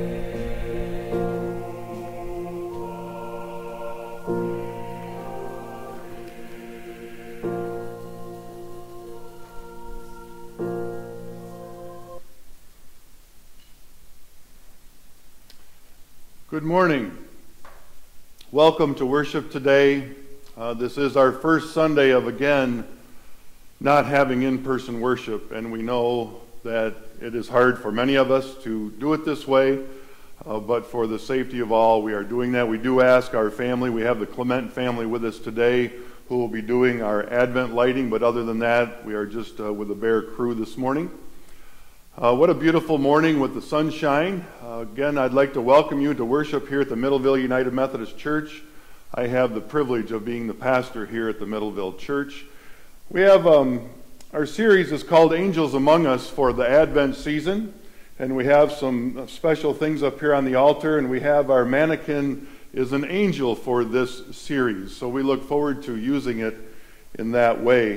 Good morning. Welcome to worship today. This is our first Sunday of, again, not having in-person worship, and we know that it is hard for many of us to do it this way, but for the safety of all, we are doing that. We do ask our family. We have the Clement family with us today who will be doing our Advent lighting, but other than that, we are just with the Bear crew this morning. What a beautiful morning with the sunshine. Again, I'd like to welcome you to worship here at the Middleville United Methodist Church. I have the privilege of being the pastor here at the Middleville Church. We have, our series is called Angels Among Us for the Advent season, and we have some special things up here on the altar, and we have our mannequin is an angel for this series, so we look forward to using it in that way.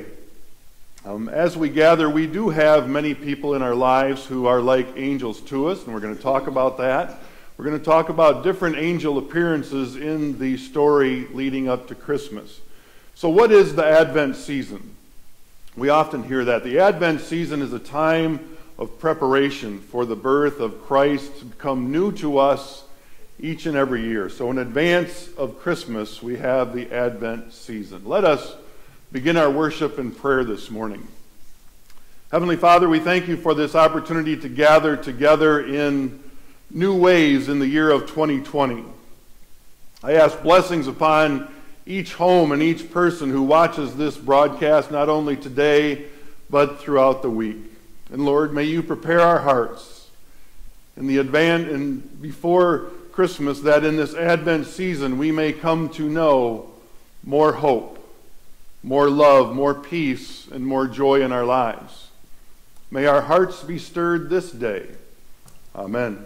As we gather, we do have many people in our lives who are like angels to us, and we're going to talk about that. We're going to talk about different angel appearances in the story leading up to Christmas. So what is the Advent season? We often hear that. The Advent season is a time of preparation for the birth of Christ to become new to us each and every year. So in advance of Christmas, we have the Advent season. Let us begin our worship and prayer this morning. Heavenly Father, we thank you for this opportunity to gather together in new ways in the year of 2020. I ask blessings upon each home and each person who watches this broadcast, not only today, but throughout the week. And Lord, may you prepare our hearts in the advance and before Christmas, that in this Advent season we may come to know more hope, more love, more peace, and more joy in our lives. May our hearts be stirred this day. Amen.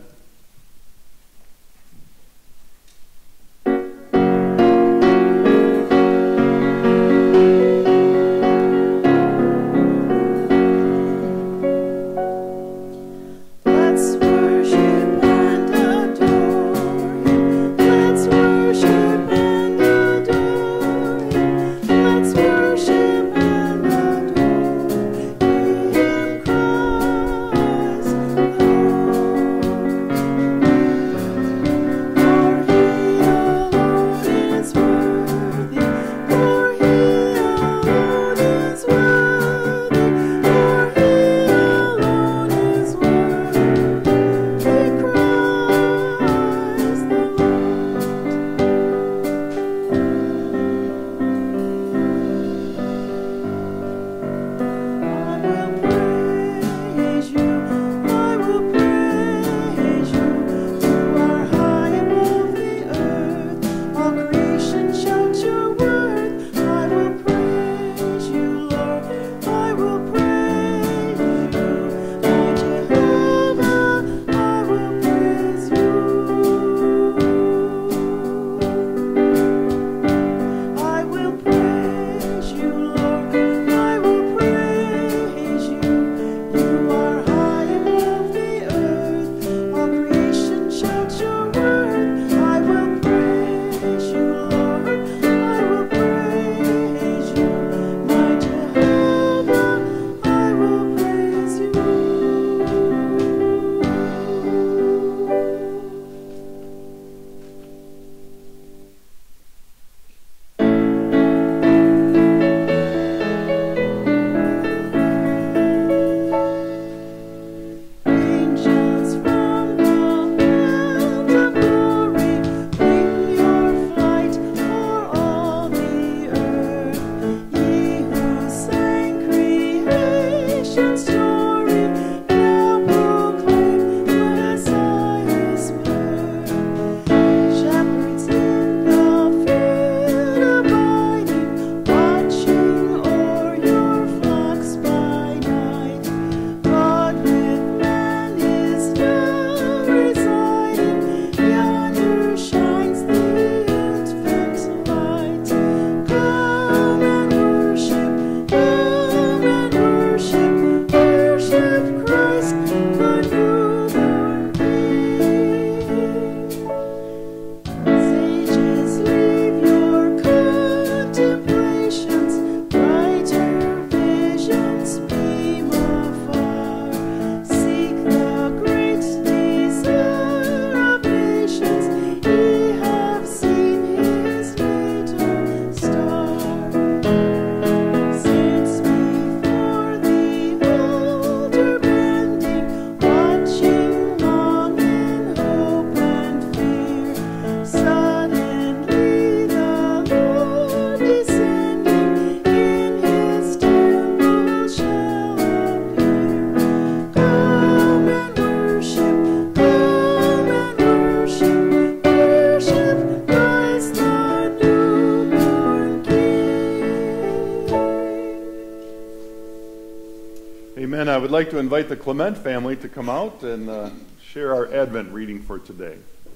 I'd like to invite the Clement family to come out and share our Advent reading for today.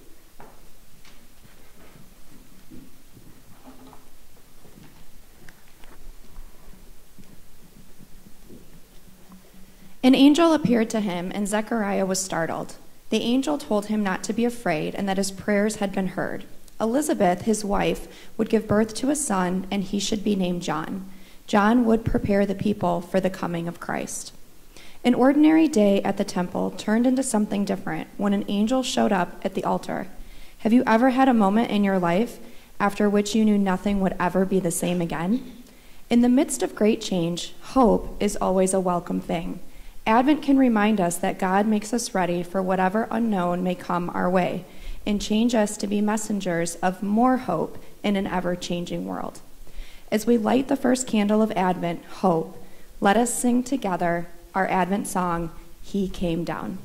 An angel appeared to him, and Zechariah was startled. The angel told him not to be afraid and that his prayers had been heard. Elizabeth, his wife, would give birth to a son, and he should be named John. John would prepare the people for the coming of Christ. An ordinary day at the temple turned into something different when an angel showed up at the altar. Have you ever had a moment in your life after which you knew nothing would ever be the same again? In the midst of great change, hope is always a welcome thing. Advent can remind us that God makes us ready for whatever unknown may come our way and change us to be messengers of more hope in an ever-changing world. As we light the first candle of Advent, hope, let us sing together our Advent song, He Came Down.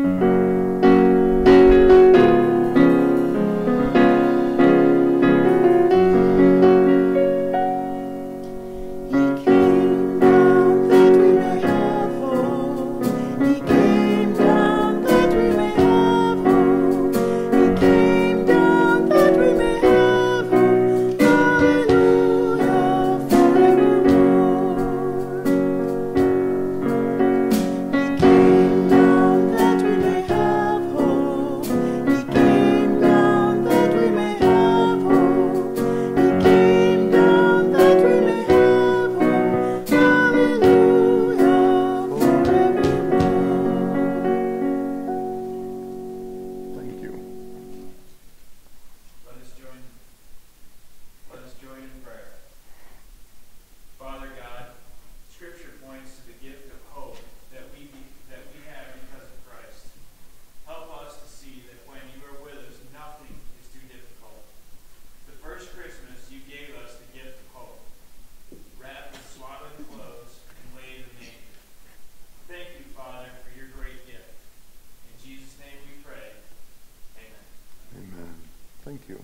Thank you.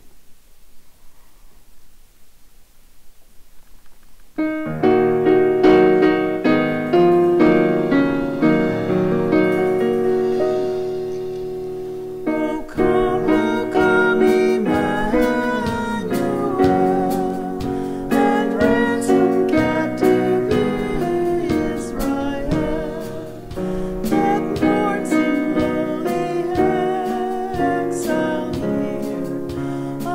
Oh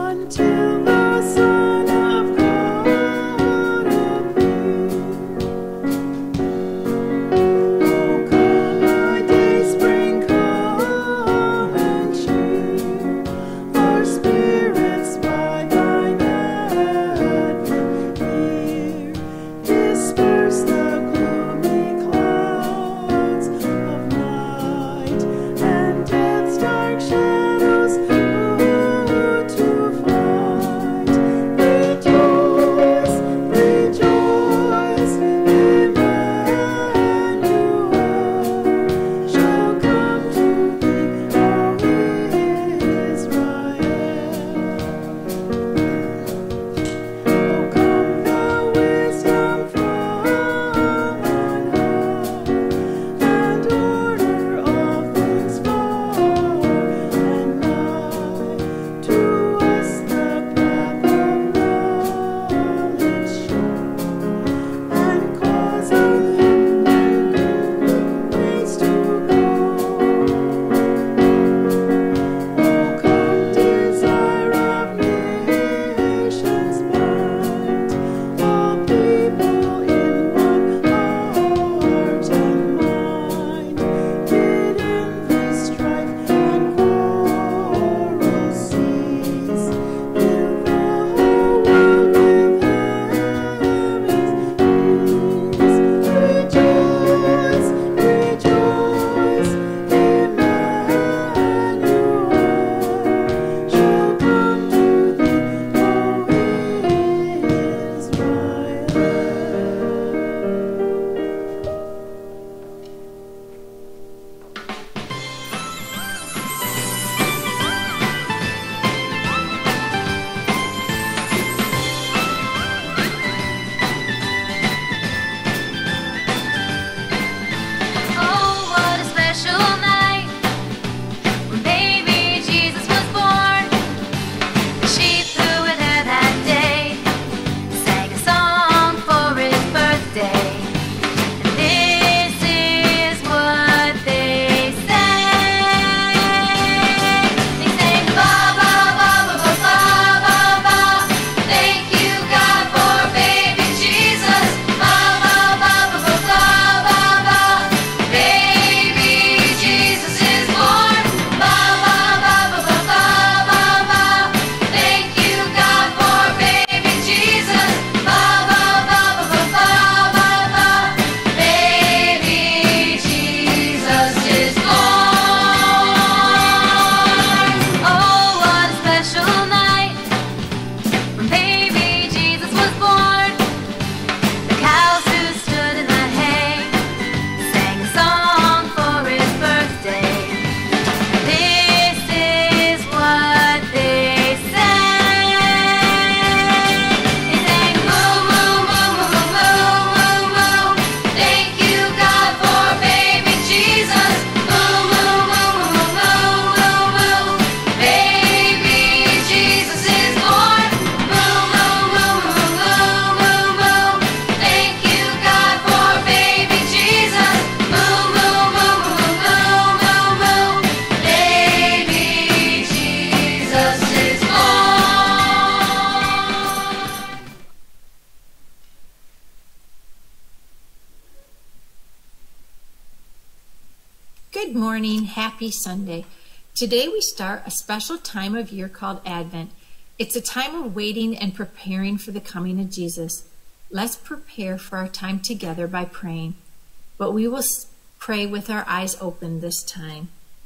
Good morning. Happy Sunday. Today we start a special time of year called Advent. It's a time of waiting and preparing for the coming of Jesus. Let's prepare for our time together by praying, but we will pray with our eyes open this time.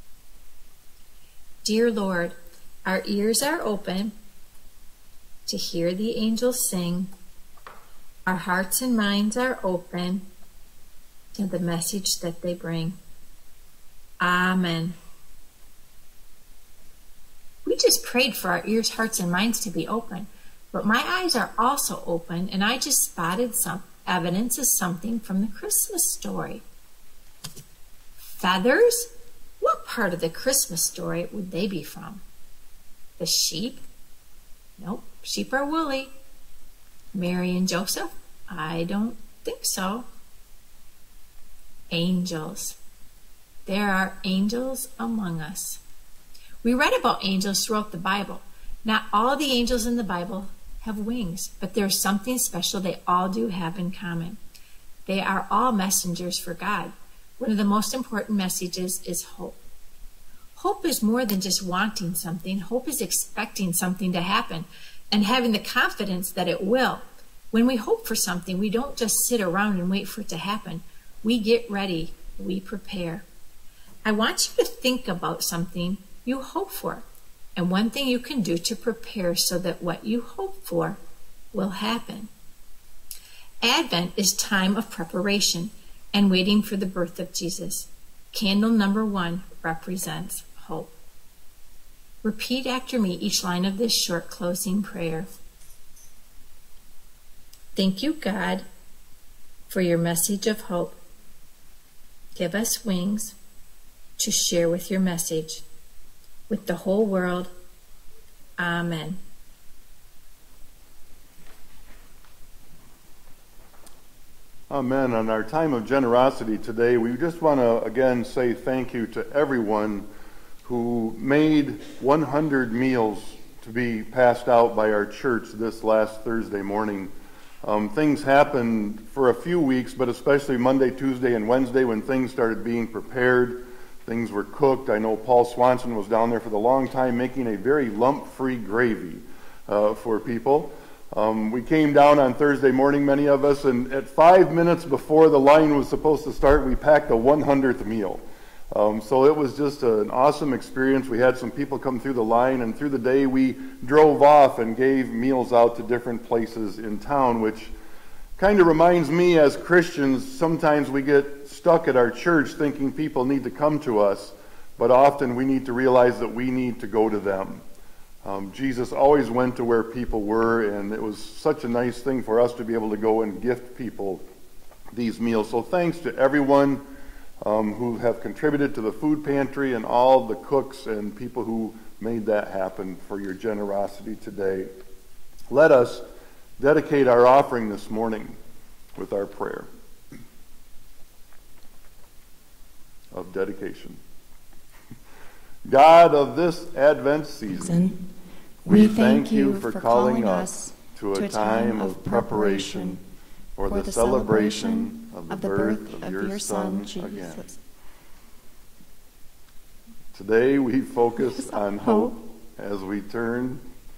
Dear Lord, our ears are open to hear the angels sing. Our hearts and minds are open to the message that they bring. Amen. We just prayed for our ears, hearts, and minds to be open, but my eyes are also open, and I just spotted some evidence of something from the Christmas story. Feathers? What part of the Christmas story would they be from? The sheep? Nope, sheep are woolly. Mary and Joseph? I don't think so. Angels. There are angels among us. We read about angels throughout the Bible. Not all the angels in the Bible have wings, but there's something special they all do have in common. They are all messengers for God. One of the most important messages is hope. Hope is more than just wanting something. Hope is expecting something to happen and having the confidence that it will. When we hope for something, we don't just sit around and wait for it to happen. We get ready. We prepare. I want you to think about something you hope for and one thing you can do to prepare so that what you hope for will happen. Advent is time of preparation and waiting for the birth of Jesus. Candle number 1 represents hope. Repeat after me each line of this short closing prayer. Thank you, God, for your message of hope. Give us wings to share with your message with the whole world. Amen. Amen. On our time of generosity today, we just want to again say thank you to everyone who made 100 meals to be passed out by our church this last Thursday morning. Things happened for a few weeks, but especially Monday, Tuesday, and Wednesday when things started being prepared. Things were cooked. I know Paul Swanson was down there for the long time making a very lump-free gravy for people. We came down on Thursday morning, many of us, and at 5 minutes before the line was supposed to start, we packed a 100th meal. So it was just an awesome experience. We had some people come through the line, and through the day we drove off and gave meals out to different places in town, which kind of reminds me, as Christians, sometimes we get stuck at our church thinking people need to come to us, but often we need to realize that we need to go to them. Jesus always went to where people were, and it was such a nice thing for us to be able to go and gift people these meals. So thanks to everyone who have contributed to the food pantry and all the cooks and people who made that happen for your generosity today. Let us dedicate our offering this morning with our prayer of dedication. God of this Advent season, we thank you for calling us to a time of preparation for the celebration of the birth of your Son again. Today we focus on hope as we turn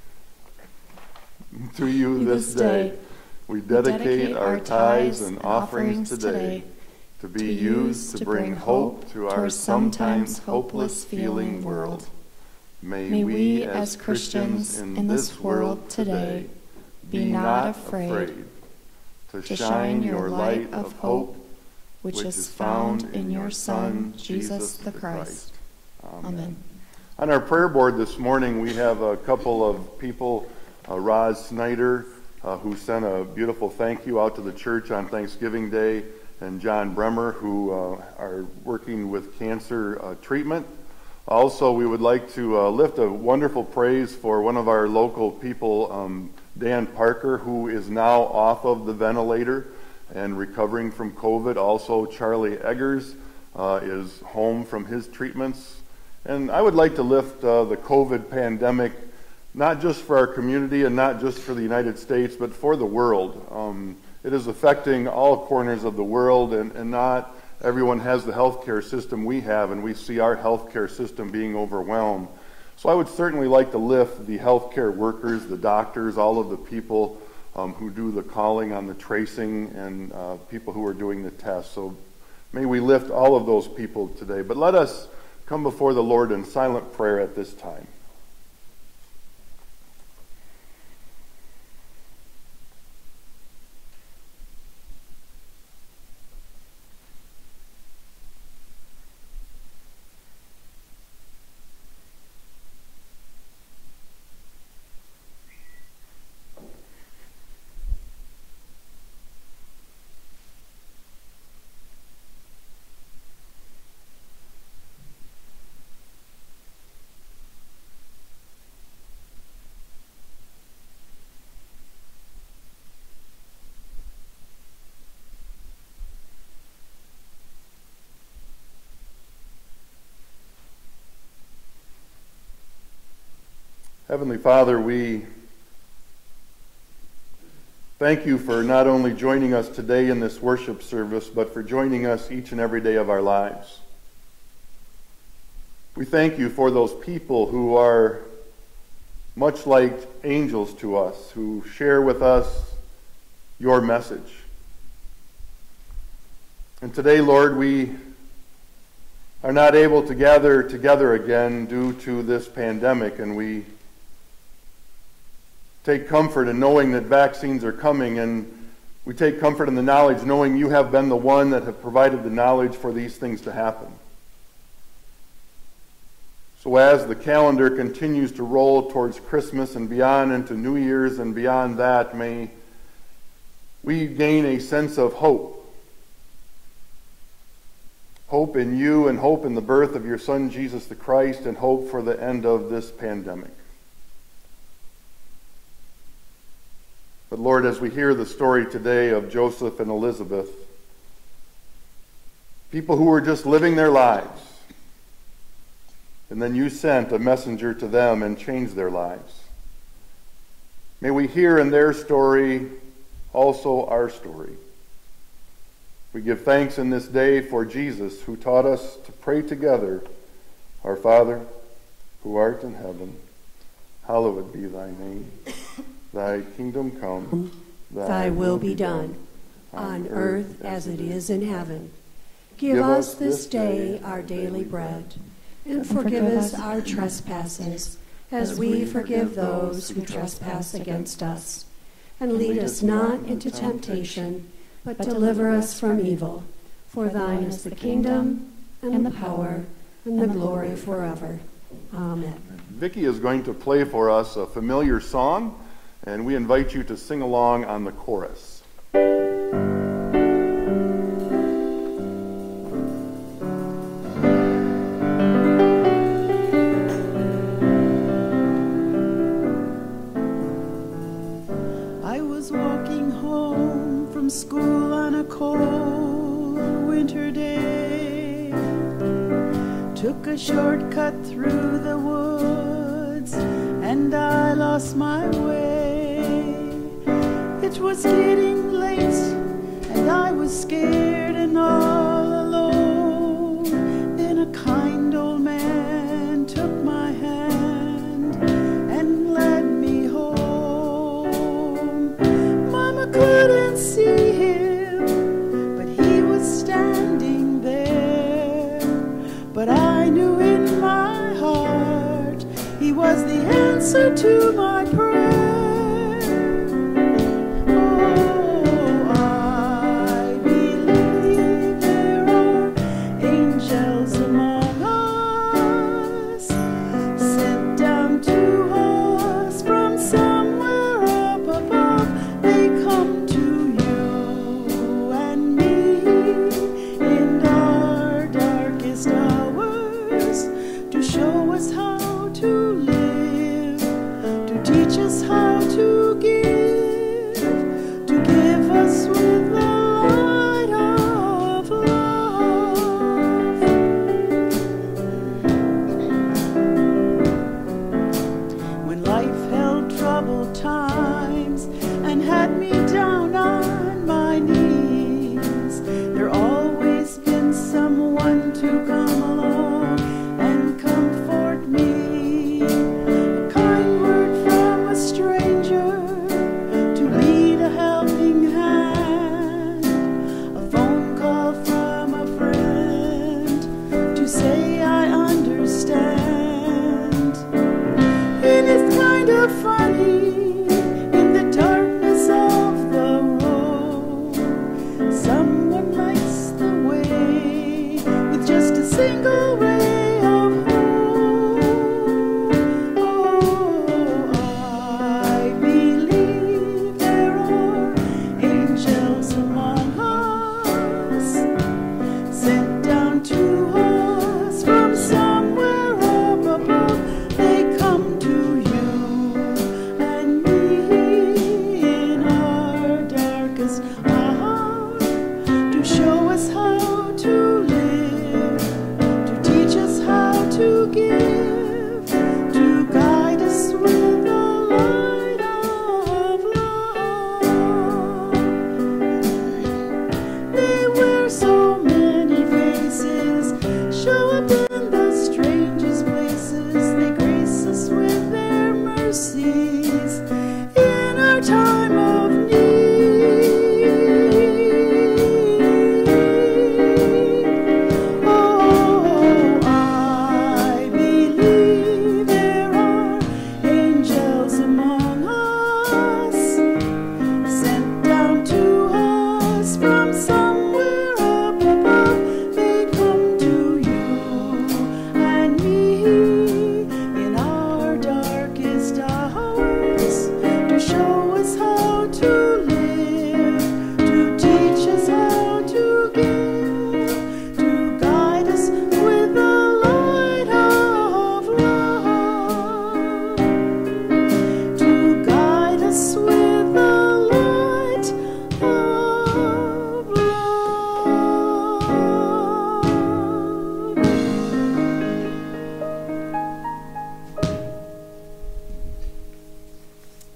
to you this day. We dedicate our tithes and offerings today to be used to bring hope to our sometimes hopeless feeling world. May we as Christians in this world today be not afraid to shine your light of hope, which is found in your Son, Jesus the Christ. Amen. On our prayer board this morning, we have a couple of people, Roz Snyder, who sent a beautiful thank you out to the church on Thanksgiving Day, and John Bremer, who are working with cancer treatment. Also, we would like to lift a wonderful praise for one of our local people, Dan Parker, who is now off of the ventilator and recovering from COVID. Also, Charlie Eggers is home from his treatments. And I would like to lift the COVID pandemic, not just for our community and not just for the United States, but for the world. It is affecting all corners of the world, and not everyone has the healthcare system we have, and we see our healthcare system being overwhelmed. So I would certainly like to lift the healthcare workers, the doctors, all of the people who do the calling on the tracing, and people who are doing the tests. So may we lift all of those people today. But let us come before the Lord in silent prayer at this time. Heavenly Father, we thank you for not only joining us today in this worship service, but for joining us each and every day of our lives. We thank you for those people who are much like angels to us, who share with us your message. And today, Lord, we are not able to gather together again due to this pandemic, and we take comfort in knowing that vaccines are coming, and we take comfort in the knowledge knowing you have been the one that have provided the knowledge for these things to happen. So as the calendar continues to roll towards Christmas and beyond into New Year's and beyond that, may we gain a sense of hope. Hope in you, and hope in the birth of your Son, Jesus the Christ, and hope for the end of this pandemic. But Lord, as we hear the story today of Joseph and Elizabeth, people who were just living their lives, and then you sent a messenger to them and changed their lives. May we hear in their story also our story. We give thanks in this day for Jesus, who taught us to pray together, Our Father, who art in heaven, hallowed be thy name. Thy kingdom come, thy will be done, on earth as it is in heaven. Give us this day our daily bread, and forgive us our trespasses, as we forgive those who trespass against us. And lead us not into temptation, but deliver us from evil. For thine is the kingdom, and the power, and the glory forever. Amen. Vicki is going to play for us a familiar song, and we invite you to sing along on the chorus. I was walking home from school on a cold winter day. Took a shortcut through the woods, and I lost my way. It was getting late, and I was scared and all alone. Then a kind old man took my hand and led me home. Mama couldn't see him, but he was standing there. But I knew in my heart he was the answer to my prayer. Had me down on my knees. There always been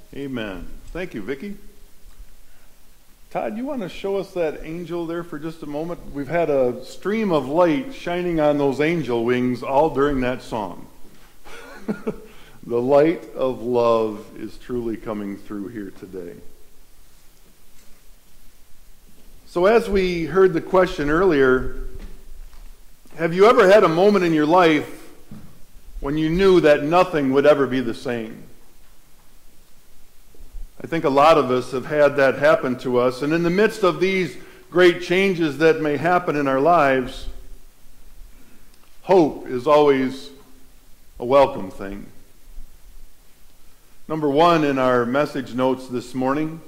Amen. Thank you, Vicki. Todd, you want to show us that angel there for just a moment? We've had a stream of light shining on those angel wings all during that song. The light of love is truly coming through here today. So as we heard the question earlier, have you ever had a moment in your life when you knew that nothing would ever be the same? I think a lot of us have had that happen to us. And in the midst of these great changes that may happen in our lives, hope is always a welcome thing. Number one in our message notes this morning,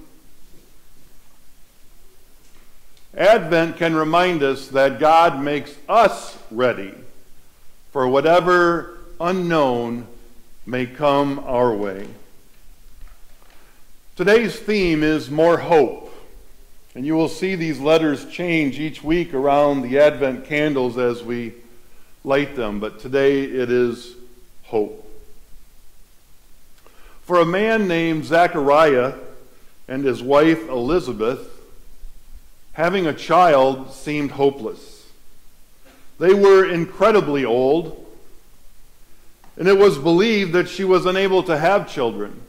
Advent can remind us that God makes us ready for whatever unknown may come our way. Today's theme is more hope, and you will see these letters change each week around the Advent candles as we light them, but today it is hope. For a man named Zechariah and his wife Elizabeth, having a child seemed hopeless. They were incredibly old, and it was believed that she was unable to have children.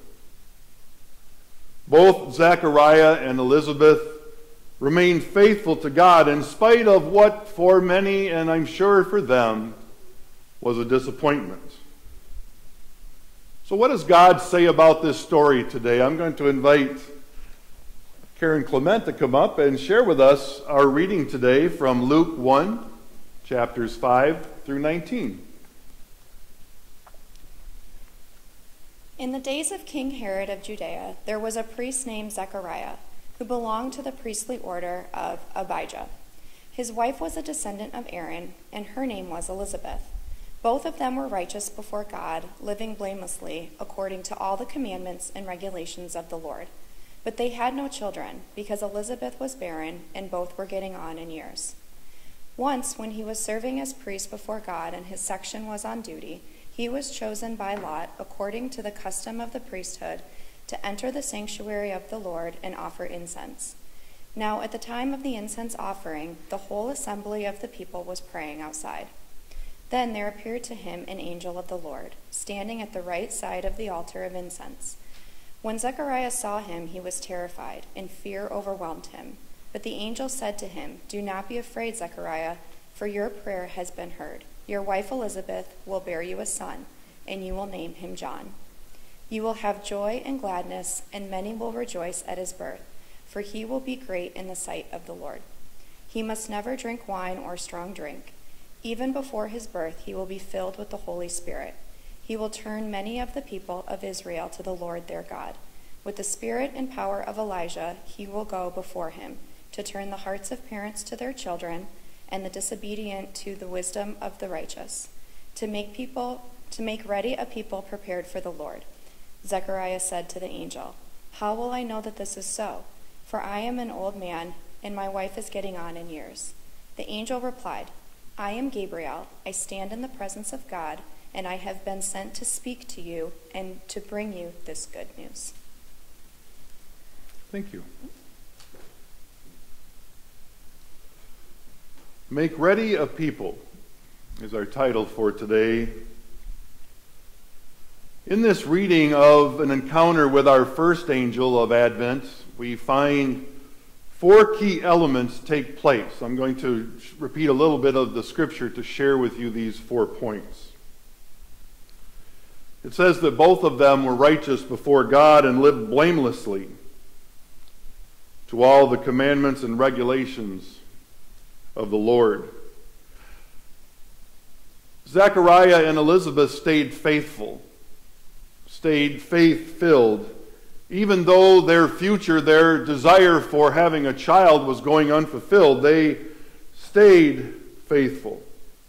Both Zechariah and Elizabeth remained faithful to God in spite of what for many, and I'm sure for them, was a disappointment. So what does God say about this story today? I'm going to invite Karen Clement to come up and share with us our reading today from Luke 1, chapters 5 through 19. In the days of King Herod of Judea, there was a priest named Zechariah, who belonged to the priestly order of Abijah. His wife was a descendant of Aaron, and her name was Elizabeth. Both of them were righteous before God, living blamelessly according to all the commandments and regulations of the Lord. But they had no children, because Elizabeth was barren, and both were getting on in years. Once, when he was serving as priest before God and his section was on duty, he was chosen by lot, according to the custom of the priesthood, to enter the sanctuary of the Lord and offer incense. Now, at the time of the incense offering, the whole assembly of the people was praying outside. Then there appeared to him an angel of the Lord, standing at the right side of the altar of incense. When Zechariah saw him, he was terrified, and fear overwhelmed him. But the angel said to him, "Do not be afraid, Zechariah, for your prayer has been heard. Your wife Elizabeth will bear you a son, and you will name him John. You will have joy and gladness, and many will rejoice at his birth, for he will be great in the sight of the Lord. He must never drink wine or strong drink. Even before his birth, he will be filled with the Holy Spirit. He will turn many of the people of Israel to the Lord their God. With the spirit and power of Elijah, he will go before him to turn the hearts of parents to their children and the disobedient to the wisdom of the righteous, to make ready a people prepared for the Lord." Zechariah said to the angel, "How will I know that this is so? For I am an old man, and my wife is getting on in years." The angel replied, "I am Gabriel. I stand in the presence of God, and I have been sent to speak to you and to bring you this good news." Thank you. Make Ready a People is our title for today. In this reading of an encounter with our first angel of Advent, we find four key elements take place. I'm going to repeat a little bit of the scripture to share with you these 4 points. It says that both of them were righteous before God and lived blamelessly to all the commandments and regulations of the Lord. Zechariah and Elizabeth stayed faithful, stayed faith-filled, even though their future, their desire for having a child was going unfulfilled. They stayed faithful.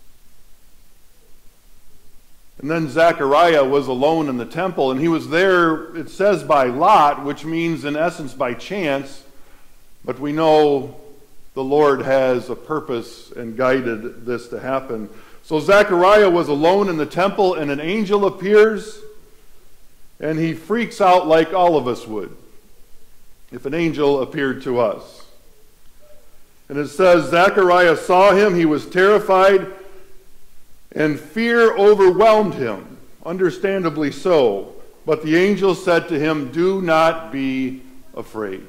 And then Zechariah was alone in the temple, and he was there, it says, by lot, which means in essence by chance, but we know the Lord has a purpose and guided this to happen. So Zechariah was alone in the temple, and an angel appears, and he freaks out like all of us would if an angel appeared to us. And it says, Zechariah saw him, he was terrified, and fear overwhelmed him, understandably so. But the angel said to him, do not be afraid.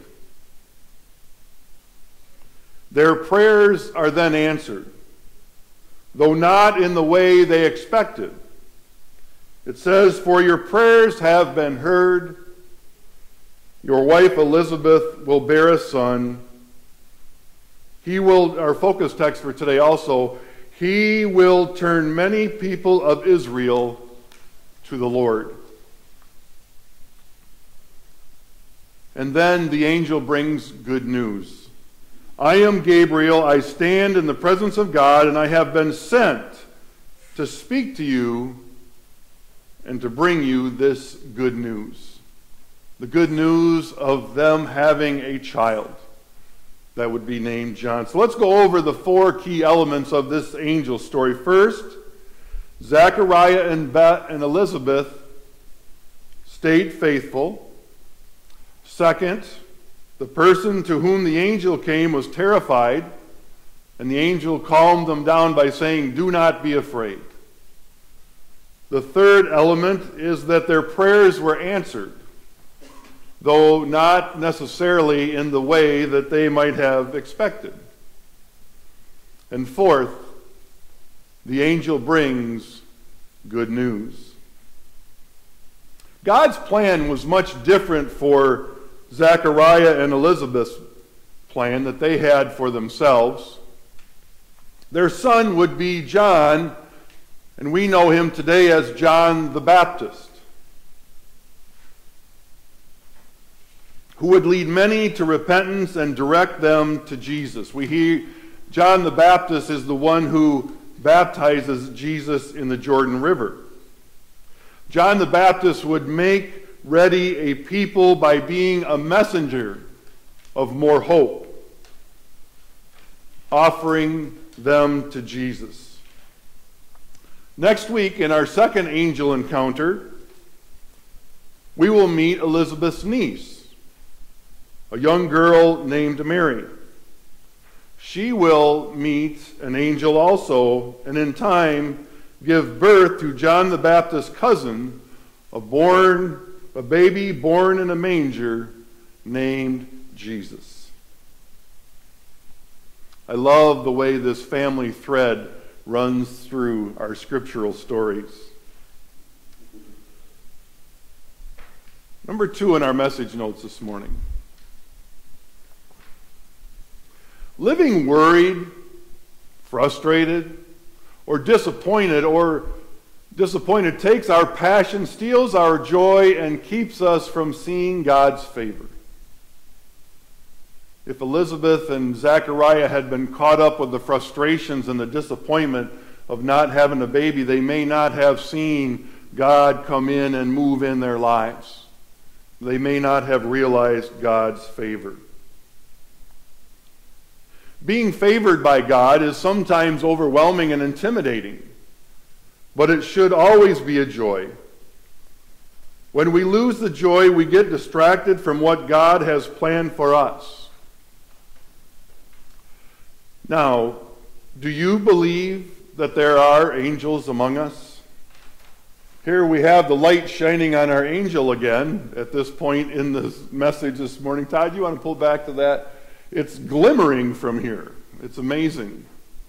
Their prayers are then answered, though not in the way they expected. It says, for your prayers have been heard. Your wife Elizabeth will bear a son. He will, our focus text for today also, he will turn many people of Israel to the Lord. And then the angel brings good news. I am Gabriel, I stand in the presence of God, and I have been sent to speak to you and to bring you this good news. The good news of them having a child that would be named John. So let's go over the 4 key elements of this angel story. First, Zechariah and Elizabeth stayed faithful. Second, the person to whom the angel came was terrified, and the angel calmed them down by saying, do not be afraid. The third element is that their prayers were answered, though not necessarily in the way that they might have expected. And fourth, the angel brings good news. God's plan was much different for Zechariah and Elizabeth's plan that they had for themselves. Their son would be John, and we know him today as John the Baptist, who would lead many to repentance and direct them to Jesus. We hear John the Baptist is the one who baptizes Jesus in the Jordan River. John the Baptist would make ready a people by being a messenger of more hope, offering them to Jesus. Next week, in our second angel encounter, we will meet Elizabeth's niece, a young girl named Mary. She will meet an angel also, and in time give birth to John the Baptist's cousin, a baby born in a manger named Jesus. I love the way this family thread runs through our scriptural stories. Number 2 in our message notes this morning. Living worried, frustrated, or disappointed takes our passion, steals our joy, and keeps us from seeing God's favor. If Elizabeth and Zechariah had been caught up with the frustrations and the disappointment of not having a baby, they may not have seen God come in and move in their lives. They may not have realized God's favor. Being favored by God is sometimes overwhelming and intimidating, but it should always be a joy. When we lose the joy, we get distracted from what God has planned for us. Now, do you believe that there are angels among us? Here we have the light shining on our angel again at this point in this message this morning. Todd, you want to pull back to that? It's glimmering from here. It's amazing.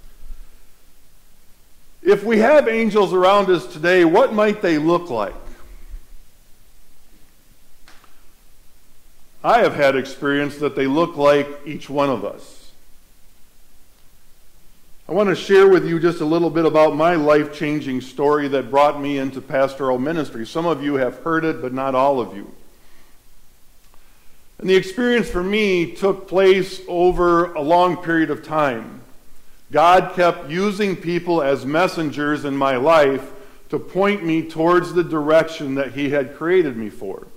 If we have angels around us today, what might they look like? I have had experience that they look like each one of us. I want to share with you just a little bit about my life-changing story that brought me into pastoral ministry. Some of you have heard it, but not all of you. And the experience for me took place over a long period of time. God kept using people as messengers in my life to point me towards the direction that He had created me for.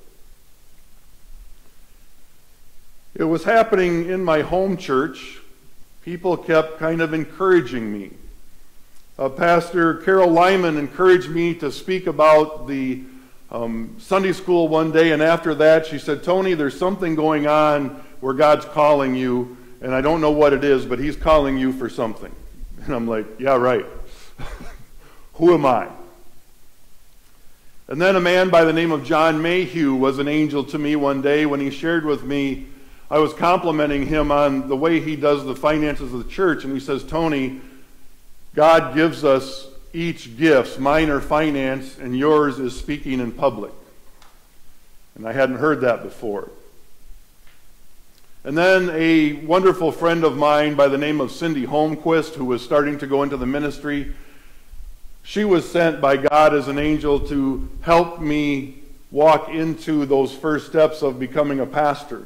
It was happening in my home church. People kept kind of encouraging me. Pastor Carol Lyman encouraged me to speak about the Sunday school one day, and after that she said, "Tony, there's something going on where God's calling you, and I don't know what it is, but he's calling you for something." And I'm like, "Yeah, right." Who am I? And then a man by the name of John Mayhew was an angel to me one day when he shared with me. I was complimenting him on the way he does the finances of the church, and he says, "Tony, God gives us each gifts. Mine are finance, and yours is speaking in public." And I hadn't heard that before. And then a wonderful friend of mine by the name of Cindy Holmquist, who was starting to go into the ministry, she was sent by God as an angel to help me walk into those first steps of becoming a pastor.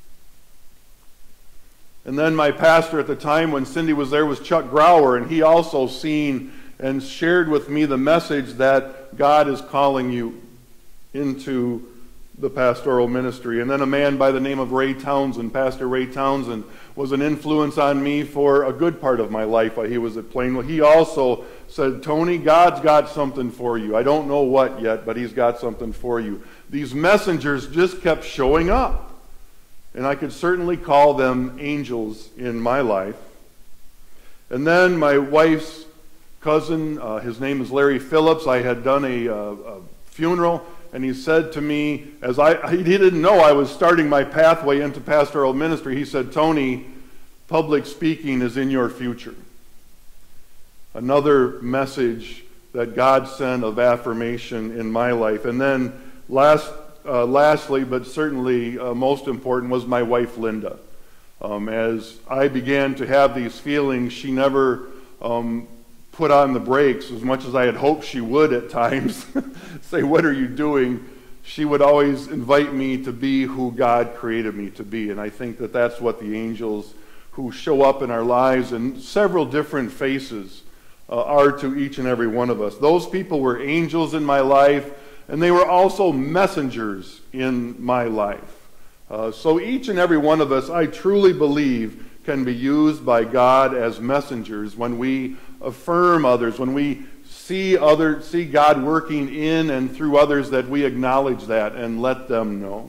And then my pastor at the time when Cindy was there was Chuck Grauer, and he also seen and shared with me the message that God is calling you into the pastoral ministry. And then a man by the name of Ray Townsend, Pastor Ray Townsend, was an influence on me for a good part of my life while he was at Plainville. He also said, "Tony, God's got something for you. I don't know what yet, but he's got something for you." These messengers just kept showing up. And I could certainly call them angels in my life. And then my wife's cousin, his name is Larry Phillips, I had done a funeral, and he said to me, he didn't know I was starting my pathway into pastoral ministry, he said, "Tony, public speaking is in your future." Another message that God sent of affirmation in my life. And then lastly, but certainly most important, was my wife, Linda. As I began to have these feelings, she never put on the brakes as much as I had hoped she would at times. Say, "What are you doing?" She would always invite me to be who God created me to be. And I think that that's what the angels who show up in our lives in several different faces are to each and every one of us. Those people were angels in my life, and they were also messengers in my life. So each and every one of us, I truly believe, can be used by God as messengers when we affirm others, when we see God working in and through others, that we acknowledge that and let them know.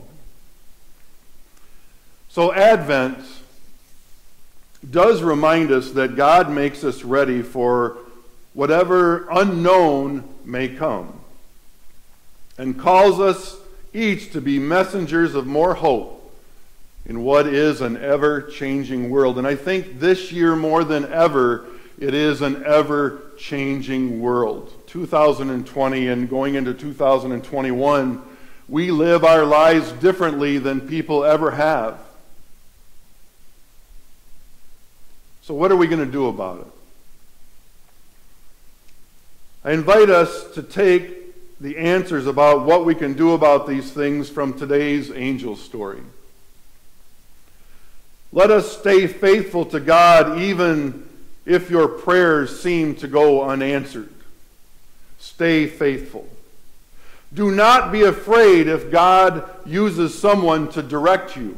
So Advent does remind us that God makes us ready for whatever unknown may come, and calls us each to be messengers of more hope in what is an ever-changing world. And I think this year more than ever, it is an ever-changing world. 2020 and going into 2021, we live our lives differently than people ever have. So what are we going to do about it? I invite us to take the answers about what we can do about these things from today's angel story. Let us stay faithful to God even if your prayers seem to go unanswered. Stay faithful. Do not be afraid if God uses someone to direct you.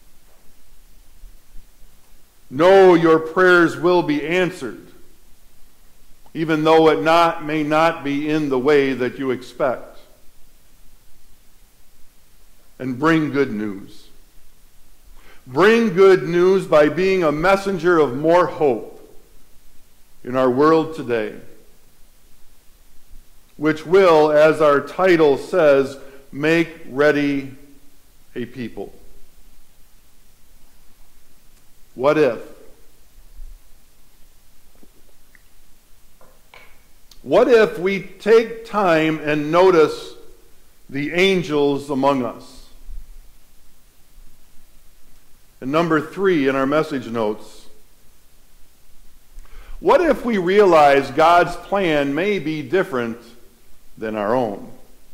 Know your prayers will be answered, even though it may not be in the way that you expect. And bring good news. Bring good news by being a messenger of more hope in our world today, which will, as our title says, make ready a people. What if? What if we take time and notice the angels among us? And number 3 in our message notes, what if we realize God's plan may be different than our own?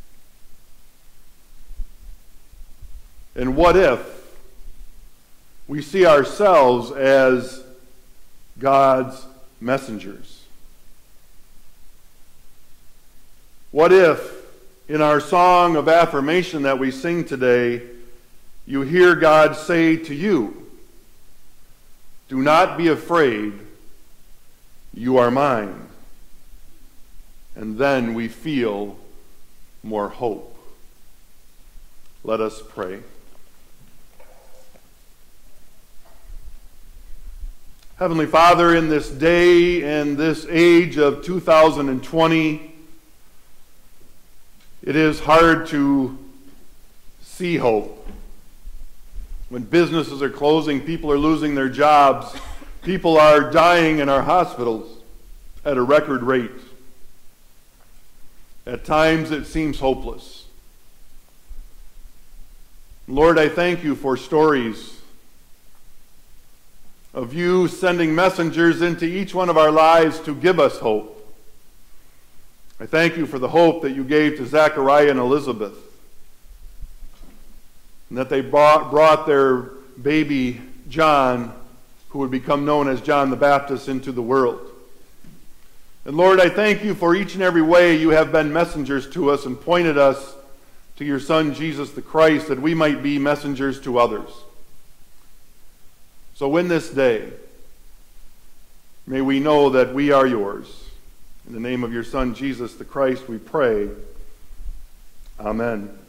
And what if we see ourselves as God's messengers? What if, in our song of affirmation that we sing today, you hear God say to you, "Do not be afraid, you are mine." And then we feel more hope. Let us pray. Heavenly Father, in this day and this age of 2020, it is hard to see hope. When businesses are closing, people are losing their jobs, people are dying in our hospitals at a record rate. At times it seems hopeless. Lord, I thank you for stories of you sending messengers into each one of our lives to give us hope. I thank you for the hope that you gave to Zechariah and Elizabeth, and that they brought their baby John, who would become known as John the Baptist, into the world. And Lord, I thank you for each and every way you have been messengers to us and pointed us to your Son, Jesus the Christ, that we might be messengers to others. So in this day, may we know that we are yours. In the name of your Son, Jesus the Christ, we pray. Amen.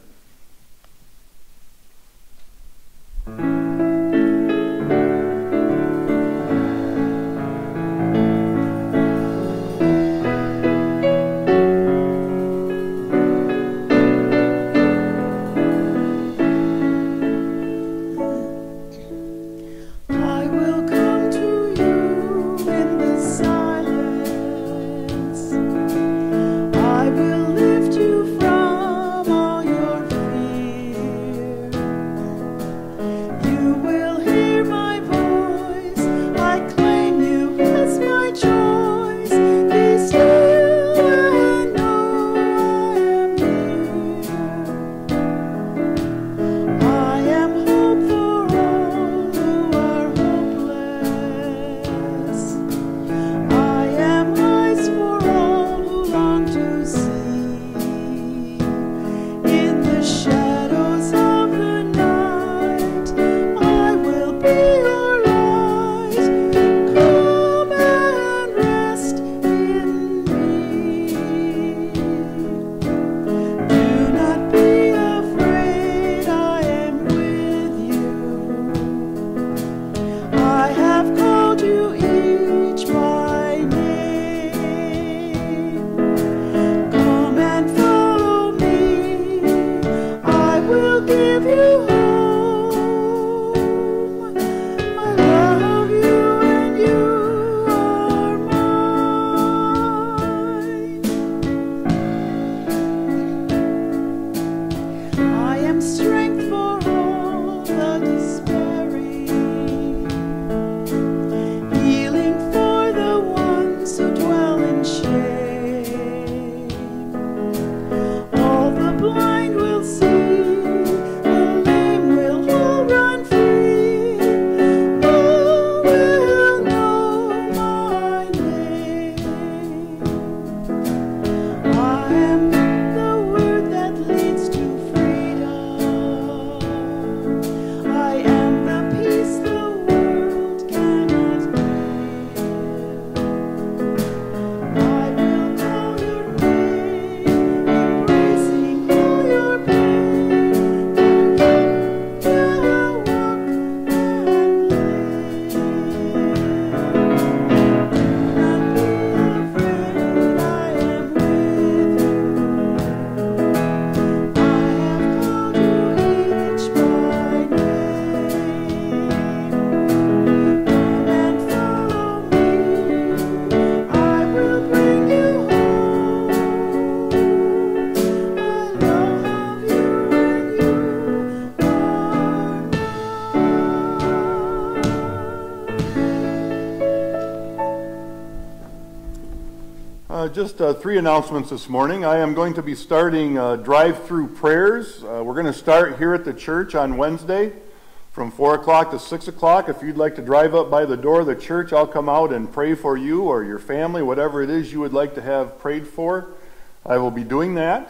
Just three announcements this morning. I am going to be starting drive-through prayers. We're going to start here at the church on Wednesday from 4 o'clock to 6 o'clock. If you'd like to drive up by the door of the church, I'll come out and pray for you or your family, whatever it is you would like to have prayed for. I will be doing that.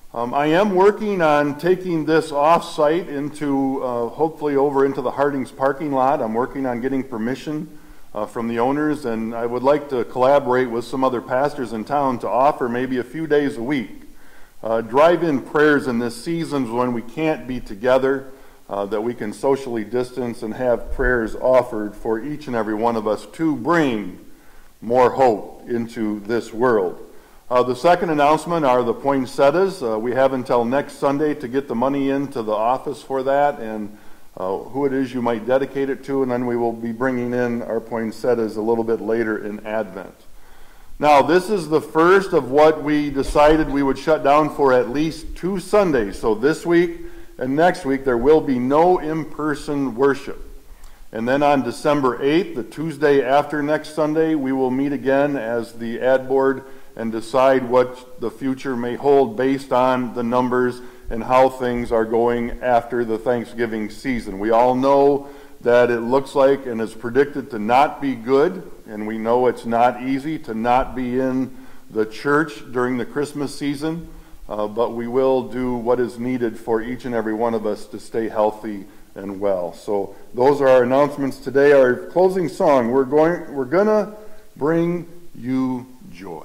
I am working on taking this off-site into, hopefully over into the Harding's parking lot. I'm working on getting permission from the owners, and I would like to collaborate with some other pastors in town to offer maybe a few days a week drive-in prayers in this season when we can't be together, that we can socially distance and have prayers offered for each and every one of us to bring more hope into this world. The second announcement are the poinsettias. We have until next Sunday to get the money into the office for that and who it is you might dedicate it to, and then we will be bringing in our poinsettias a little bit later in Advent. Now, this is the first of what we decided we would shut down for at least 2 Sundays. So this week and next week there will be no in-person worship. And then on December 8th, the Tuesday after next Sunday, we will meet again as the ad board and decide what the future may hold based on the numbers and how things are going after the Thanksgiving season. We all know that it looks like and is predicted to not be good, and we know it's not easy to not be in the church during the Christmas season, but we will do what is needed for each and every one of us to stay healthy and well. So those are our announcements today. Our closing song, we're gonna bring you joy.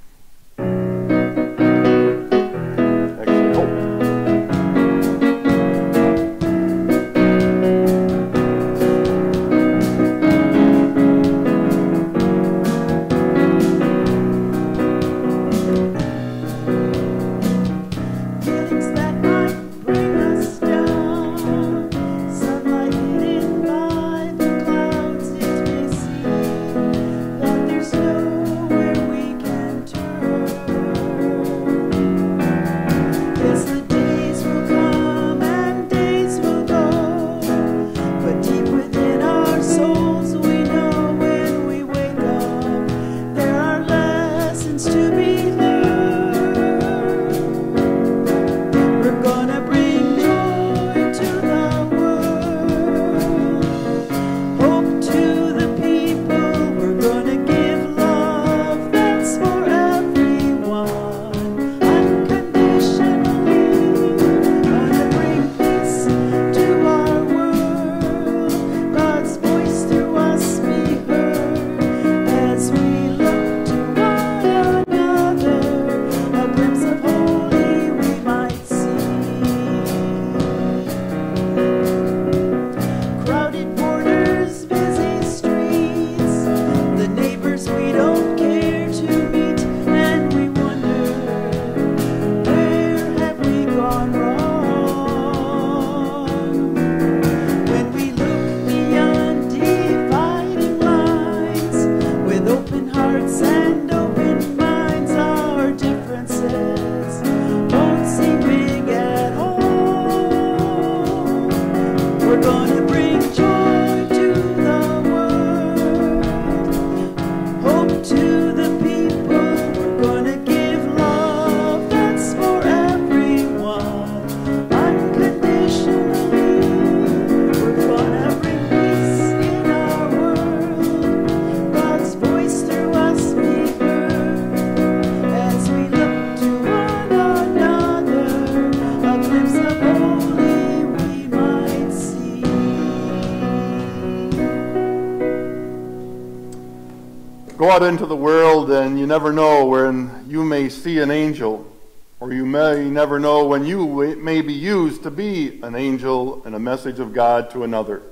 Go out into the world and you never know when you may see an angel, or you may never know when you may be used to be an angel and a message of God to another.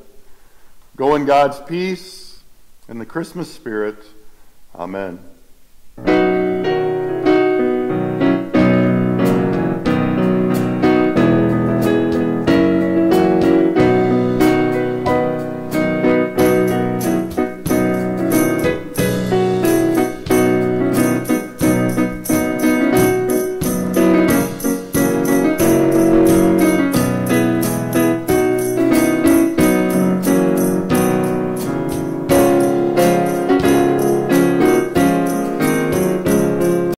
Go in God's peace and the Christmas spirit. Amen.